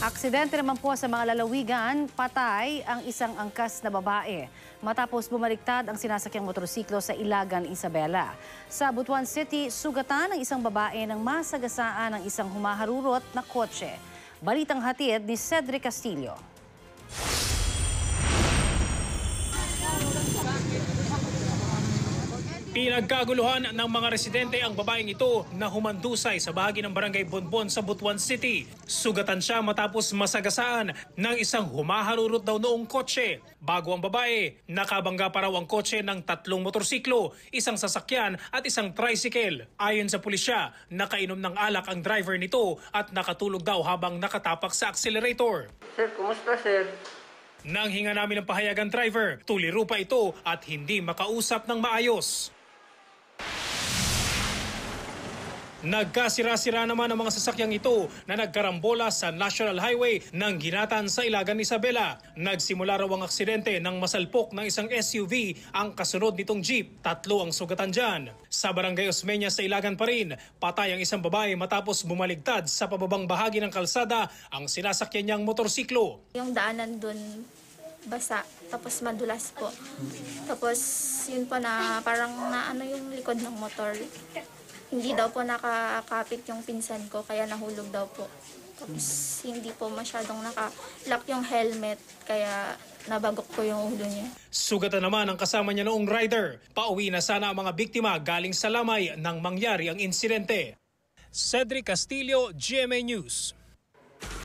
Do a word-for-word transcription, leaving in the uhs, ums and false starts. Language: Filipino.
Aksidente naman po sa mga lalawigan, patay ang isang angkas na babae matapos bumaliktad ang sinasakyang motorsiklo sa Ilagan, Isabela. Sa Butuan City, sugatan ng isang babae ng masagasaan ng isang humaharurot na kotse. Balitang hatid ni Cedric Castillo. Pinagkaguluhan ng mga residente ang babaeng ito na humandusay sa bahagi ng Barangay Bonbon sa Butuan City. Sugatan siya matapos masagasaan ng isang humaharurot daw noong kotse. Bago ang babae, nakabangga pa raw ang kotse ng tatlong motorsiklo, isang sasakyan at isang tricycle. Ayon sa pulisya, nakainom ng alak ang driver nito at nakatulog daw habang nakatapak sa accelerator. Sir, kumusta sir? Nang hinga namin ng pahayagan driver, tuliro pa ito at hindi makausap ng maayos. Nagkasira-sira naman ang mga sasakyang ito na nagkarambola sa National Highway ng Ginatan sa Ilagan, Isabela. Nagsimula raw ang aksidente nang masalpok ng isang S U V ang kasunod nitong jeep. Tatlo ang sugatan dyan. Sa Barangay Osmeña sa Ilagan pa rin, patay ang isang babae matapos bumaligtad sa pababang bahagi ng kalsada ang sinasakyan niyang motorsiklo. Yung daanan dun basa, tapos madulas po. Tapos yun po na parang na ano yung likod ng motor. Hindi daw po nakakapit yung pinsan ko, kaya nahulog daw po. Tapos hindi po masyadong naka-lock yung helmet, kaya nabagok po yung ulo niya. Sugatan naman ang kasama niya noong rider. Pauwi na sana ang mga biktima galing sa lamay nang mangyari ang insidente. Cedric Castillo, G M A News.